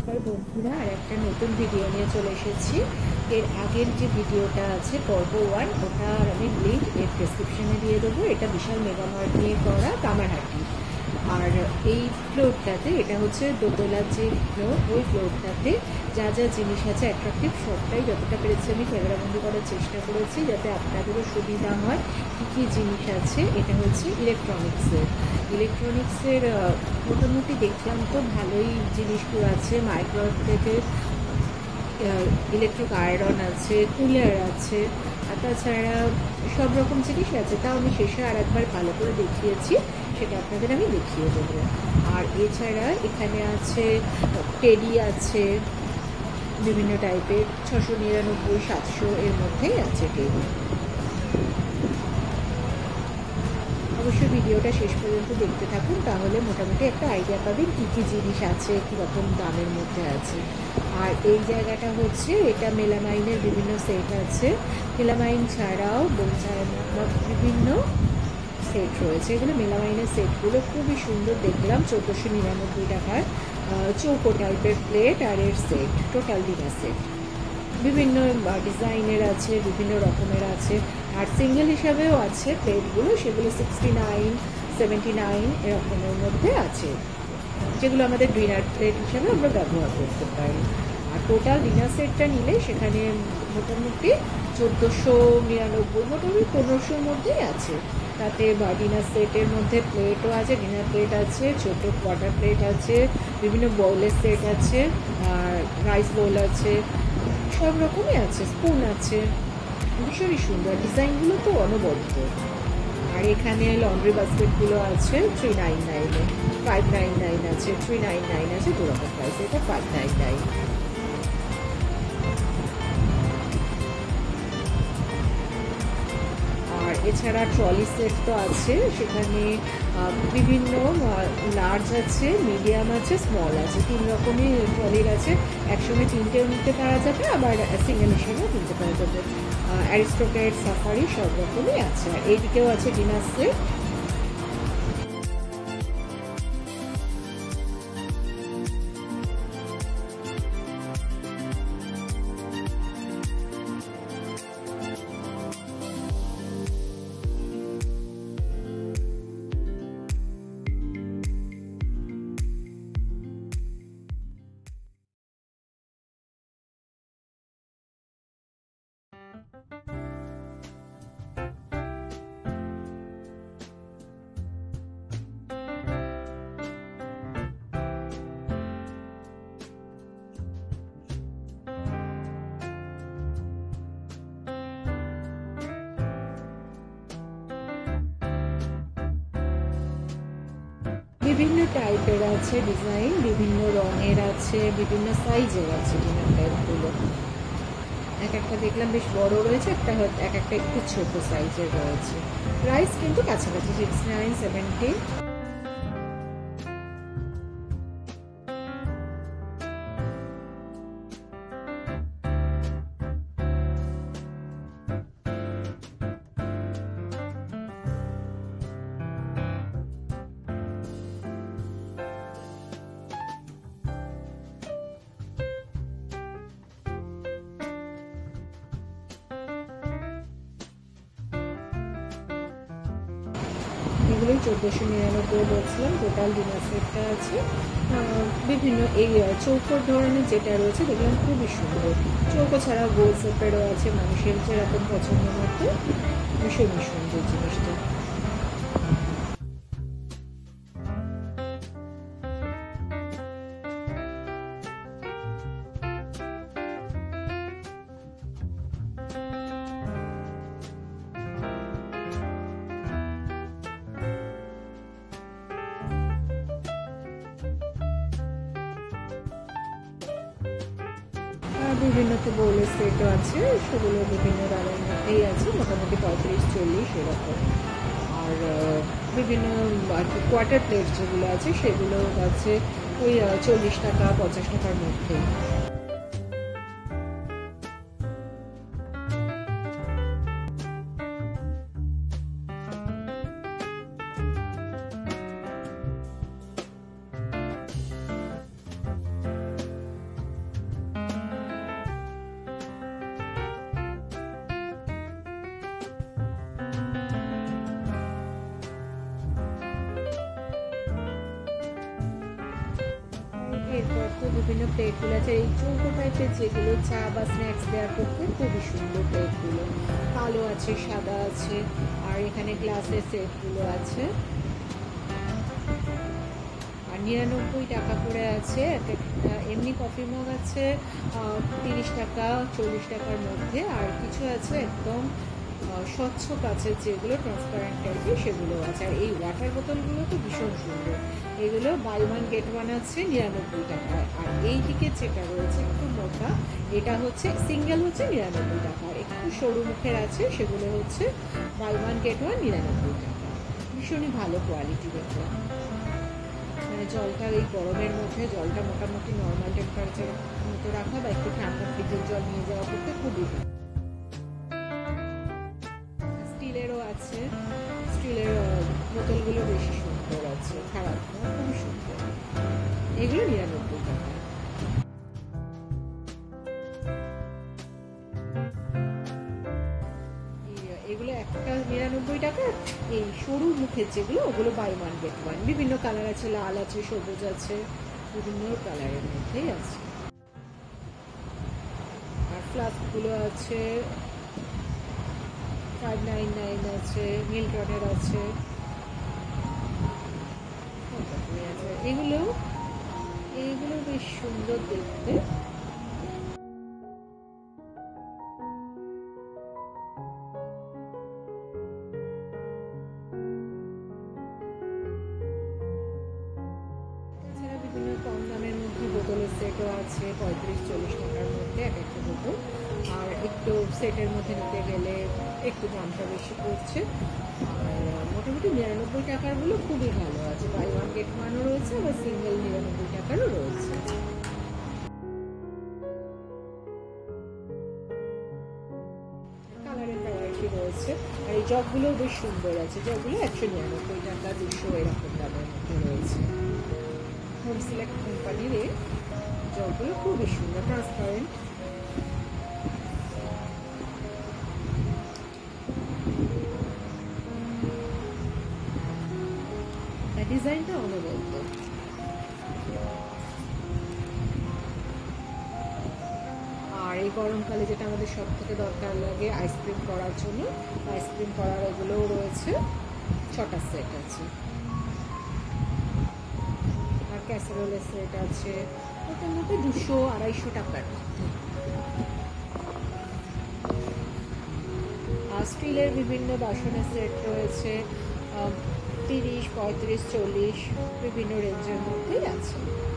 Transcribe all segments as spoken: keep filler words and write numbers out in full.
নমস্কার বন্ধুরা, আর একটা নতুন ভিডিও নিয়ে চলে এসেছি। এর আগের যে ভিডিওটা আছে পর্ব ওয়ান, ওটা আমি লিঙ্ক এর ডেসক্রিপশনে দিয়ে দেবো। এটা বিশাল মেগামার্ট নিয়ে করা কামারহাটি। আর এই ফ্লোরটাতে, এটা হচ্ছে দোতলার যে ফ্লোর, ওই ফ্লোরটাতে যা যা জিনিস আছে অ্যাট্রাকটিভ সবটাই যতটা পেরেছি আমি ক্যামেরাবন্দি করার চেষ্টা করেছি, যাতে আপনাদেরও সুবিধা হয় কী কী জিনিস আছে। এটা হচ্ছে ইলেকট্রনিক্সের ইলেকট্রনিক্সের মোটামুটি দেখলাম তো ভালোই জিনিসগুলো আছে। মাইক্রোওয়েভ থেকে ইলেকট্রিক আয়রন আছে, কুলার আছে, আর তাছাড়া সব রকম জিনিস আছে। তাও আমি শেষে আর একবার ভালো করে দেখিয়েছি, সেটা আপনাদের আমি দেখিয়ে দেবো। আর এছাড়া এখানে আছে টেডি আছে বিভিন্ন টাইপের, ছশো নিরানব্বই সাতশো এর মধ্যেই আছে টেডি। অবশ্যই ভিডিওটা শেষ পর্যন্ত দেখতে থাকুন, তাহলে মোটামুটি একটা আইডিয়া পাবেন কী কী জিনিস আছে, কীরকম দামের মধ্যে আছে। আর এই জায়গাটা হচ্ছে, এটা মেলামাইনের বিভিন্ন সেট আছে। মেলামাইন ছাড়াও বিভিন্ন সেট রয়েছে। এগুলো মেলামাইনের সেটগুলো খুবই সুন্দর দেখলাম। চোদ্দোশো নিরানব্বই টাকার চৌকো টাইপের প্লেট আর এর সেট, টোটাল ডিনার সেট বিভিন্ন ডিজাইনের আছে, বিভিন্ন রকমের আছে। আর সিঙ্গেল হিসাবেও আছে প্লেটগুলো, সেগুলো সিক্সটি নাইন সেভেন্টি নাইন এরকমের মধ্যে আছে, যেগুলো আমাদের ডিনার প্লেট হিসাবে আমরা ব্যবহার করতে পারি। আর টোটাল ডিনার সেটটা নিলে সেখানে মোটামুটি চোদ্দোশো নিরানব্বই মোটামুটি পনেরোশোর মধ্যেই আছে। তাতে বা ডিনার সেটের মধ্যে প্লেটও আছে, ডিনার প্লেট আছে, ছোটো কোয়ার্টার প্লেট আছে, বিভিন্ন বোলের সেট আছে, আর রাইস বোল আছে, সব রকমই আছে, স্পুন আছে। ভীষণই সুন্দর, ডিজাইনগুলো তো অনবদ্য। আর এখানে লন্ড্রি বাস্কেটগুলো আছে থ্রি নাইন নাইনে, ফাইভ নাইন নাইন আছে, থ্রি নাইন নাইন আছে, দু রকম প্রাইস। এটা ফাইভ নাইন নাইন। আর এছাড়া ট্রলি সেট তো আছে, সেখানে বিভিন্ন লার্জ আছে, মিডিয়াম আছে, স্মল আছে, তিন রকমই ট্রলির আছে। একসঙ্গে তিনটেও নিতে পারা যাবে, আবার সিঙ্গেল হিসেবেও কিনতে পারা যাবে। অ্যারিস্টোক্র্যাট, সাফারি সব রকমই আছে। আর এইদিকেও আছে ডিনার সেট। বিভিন্ন টাইপের আছে ডিজাইন, বিভিন্ন রঙের আছে, বিভিন্ন সাইজের আছে ডিনার প্লেটগুলো। এক একটা দেখলাম বেশ বড় রয়েছে, একটা এক একটা একটু ছোট সাইজের রয়েছে। প্রাইস কিন্তু কাছাকাছি, সিক্স নাইন সেভেন্টি। এগুলোই চোদ্দোশো নিরানব্বই বলছিলাম। টোটাল ডিনার সেটটা আছে। বিভিন্ন এই চৌকোর ধরনের যেটা রয়েছে দেখলাম খুবই সুন্দর। চৌকো ছাড়া গোল শেপেরও আছে, মানুষের যেরকম পছন্দ মতো। ভীষণই সুন্দর জিনিসটা। বিভিন্ন তো বোলের সেটও আছে, সেগুলো বিভিন্ন দামের মধ্যেই আছে, মোটামুটি পঁয়ত্রিশ চল্লিশ এরকম। আর বিভিন্ন আর কি কোয়ার্টার প্লেট যেগুলো আছে সেগুলো আছে ওই চল্লিশ টাকা পঞ্চাশ টাকার মধ্যেই। তো বিভিন্ন প্লেটগুলো আছে, এই চৌকো টাইপের যেগুলো চা বা স্ন্যাক্স দেওয়ার পক্ষে খুবই সুন্দর প্লেটগুলো, কালো আছে, সাদা আছে, আর এখানে গ্লাসের সেটগুলো আছে। আর নিরানব্বই টাকা করে আছে এক একটা। এমনি কফি মগ আছে তিরিশ টাকা চল্লিশ টাকার মধ্যে, আর কিছু আছে একদম স্বচ্ছ কাচের যেগুলো ট্রান্সপারেন্ট টাইপের সেগুলো আছে। আর এই ওয়াটার বোতলগুলো তো ভীষণ সুন্দর, এগুলো বাই ওয়ান গেট ওয়ান আছে নিরানব্বই টাকায়। আর এই দিকে যেটা রয়েছে একটু মোটা, এটা হচ্ছে সিঙ্গেল হচ্ছে নিরানব্বই টাকা, একটু সরু মুখের আছে সেগুলো হচ্ছে বাই ওয়ান গেট ওয়ান নিরানব্বই টাকা। ভীষণই ভালো কোয়ালিটি দেখে। মানে জলটা এই গরমের মধ্যে জলটা মোটামুটি নর্মাল টেম্পারেচার মতো রাখা বা একটু ঠান্ডা ফ্রিজের জল নিয়ে যাওয়া করতে খুবই ভালো। স্টিলেরও আছে, স্টিলের বোতলগুলো বেশি সুন্দর আছে, খারাপ না, খুবই সুন্দর। এগুলো নিরানব্বই টাকা। এগুলো একটা নিরানব্বই টাকা। এই সরু মুখের যেগুলো ওগুলো বাই ওয়ান গেট ওয়ান, বিভিন্ন কালার আছে, লাল আছে, সবুজ আছে, বিভিন্ন কালারের মধ্যেই আছে। আর ফ্লাস্কগুলো আছে ফাইভ নাইন নাইন আছে, মিল্টনের আছে, এগুলো এগুলো বেশ সুন্দর দেখতে। এছাড়া বিভিন্ন কম দামের মধ্যে বোতলের সেটও আছে পঁয়ত্রিশ চল্লিশ টাকার মধ্যে এক একটা বোতল। আর একটু সেটের মধ্যে নিতে গেলে একটু দামটা বেশি পড়ছে। আর মোটামুটি নিরানব্বই টাকারগুলো খুবই ভালো আছে, বাই ওয়ান গেট ওয়ানও রয়েছে, আবার সিঙ্গেল নিরানব্বই টাকারও রয়েছে। কালারের ভ্যারাইটি রয়েছে। আর এই জগগুলোও বেশ সুন্দর আছে, জগগুলো একশো নিরানব্বই টাকা দুশো এরকম দামের মধ্যে রয়েছে। হোম সিলেক্ট কোম্পানির এই জগগুলো খুবই সুন্দর, ট্রান্সপারেন্ট। ডিজাইনটা অনবদ্য। আর এই গরমকালে যেটা আমাদের সব থেকে দরকার লাগে আইসক্রিম করার জন্য, আইসক্রিম করার এগুলোও রয়েছে, ছটা সেট আছে। আর ক্যাসারোলের সেট আছে, ওটার মধ্যে দুশো আড়াইশো টাকার। আর স্টিলের বিভিন্ন বাসনের সেট রয়েছে তিরিশ পঁয়ত্রিশ চল্লিশ বিভিন্ন রেঞ্জের মধ্যেই আছে।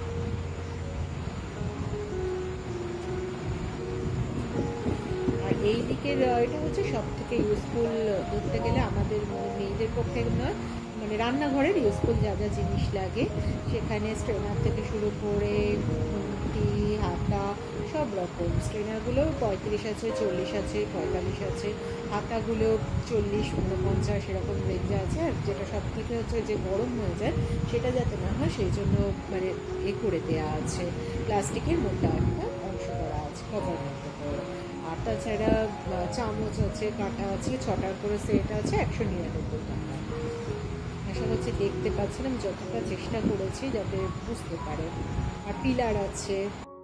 আর এই দিকের এটা হচ্ছে সব থেকে ইউজফুল ধরতে গেলে আমাদের মেয়েদের পক্ষে নয়, মানে রান্নাঘরের ইউজফুল যা যা জিনিস লাগে সেখানে স্ট্রেনার থেকে শুরু করে খুন্তি হাতা সব রকম। স্ট্রেনারগুলো পঁয়ত্রিশ আছে, চল্লিশ আছে, পঁয়তাল্লিশ আছে, হাতাগুলো চল্লিশ উনপঞ্চাশ এরকম রেঞ্জে আছে। আর যেটা সব থেকে হচ্ছে যে গরম হয়ে যায় সেটা যাতে না হয় সেই জন্য মানে এ করে দেওয়া আছে, প্লাস্টিকের মোটা একটা অংশ করা আছে কভার মতো করে। আর তাছাড়া চামচ আছে, কাঁটা আছে, ছটার করে সেট আছে একশো নিরানব্বই টাকা। আশা করছি দেখতে পাচ্ছেন, আমি যতটা চেষ্টা করেছি যাতে বুঝতে পারে। আর পিলার আছে।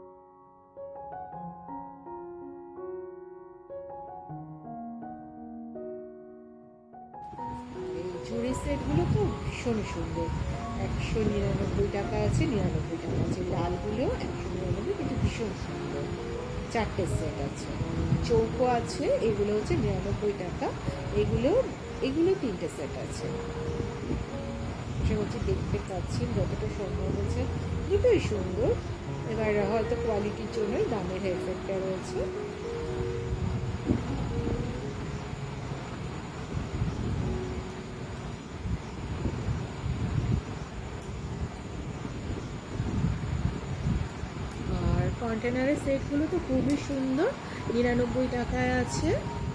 এই ঝুড়ি সেটগুলো তো ভীষণ সুন্দর, একশো নিরানব্বই টাকা আছে, নিরানব্বই টাকা আছে। লালগুলো একশো নিরানব্বই, কিন্তু ভীষণ সুন্দর। চারটে সেট আছে। চৌকো আছে, এগুলো হচ্ছে নিরানব্বই টাকা। এগুলো এগুলো তিনটে সেট আছে। আশা করছি দেখতে পাচ্ছেন যতটা সম্ভব হচ্ছে, দুটোই সুন্দর। এবার হয়তো কোয়ালিটির জন্যই দামের এফেক্টটা রয়েছে। আর কন্টেনারের সেটগুলো তো খুবই সুন্দর, নিরানব্বই টাকায় আছে।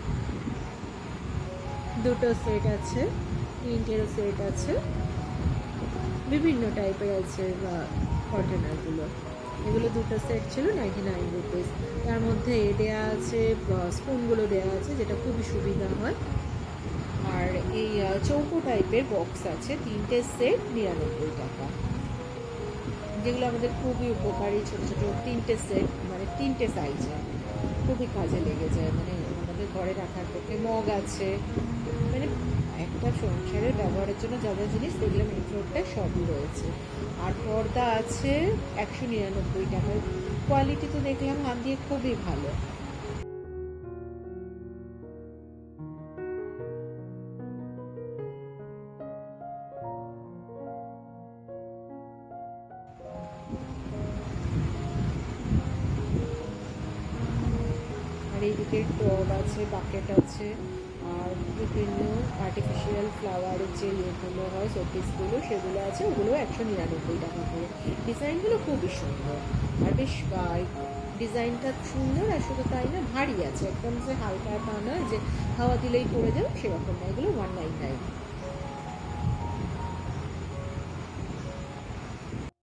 দুটো সেট আছে, তিনটেরও সেট আছে, বিভিন্ন টাইপের আছে কন্টেনারগুলো। এগুলো দুটো সেট ছিল নাইনটি নাইন রুপিস। তার মধ্যে এ দেওয়া আছে, স্পুনগুলো দেওয়া আছে, যেটা খুবই সুবিধা হয়। আর এই চৌকো টাইপের বক্স আছে, তিনটে সেট নিরানব্বই টাকা। যেগুলো আমাদের খুবই উপকারী, ছোটো ছোটো তিনটে সেট, মানে তিনটে সাইজে খুবই কাজে লেগে যায়, মানে আমাদের ঘরে রাখার পক্ষে। মগ আছে, মানে একটা সংসারের ব্যবহারের জন্য যা যা জিনিস দেখলাম এই ফ্লোরটায় সবই রয়েছে। আর পর্দা আছে একশো নিরানব্বই টাকার, কোয়ালিটি তো দেখলাম হাত দিয়ে খুবই ভালো। আর এইদিকে টব আছে, বাকেট আছে, আর বিভিন্ন আর্টিফিশিয়াল ফ্লাওয়ারের যে ইয়েগুলো হয়, শোপিসগুলো, সেগুলো আছে, ওগুলো একশো নিরানব্বই টাকা করে। ডিজাইনগুলো খুবই সুন্দর, আর বেশ ডিজাইনটা সুন্দর, আর শুধু তাই না, ভারী আছে একদম, যে হালকা তা নয় যে হাওয়া দিলেই পড়ে যাবে সেরকম না, এগুলো ওয়ান নাইন নাইন।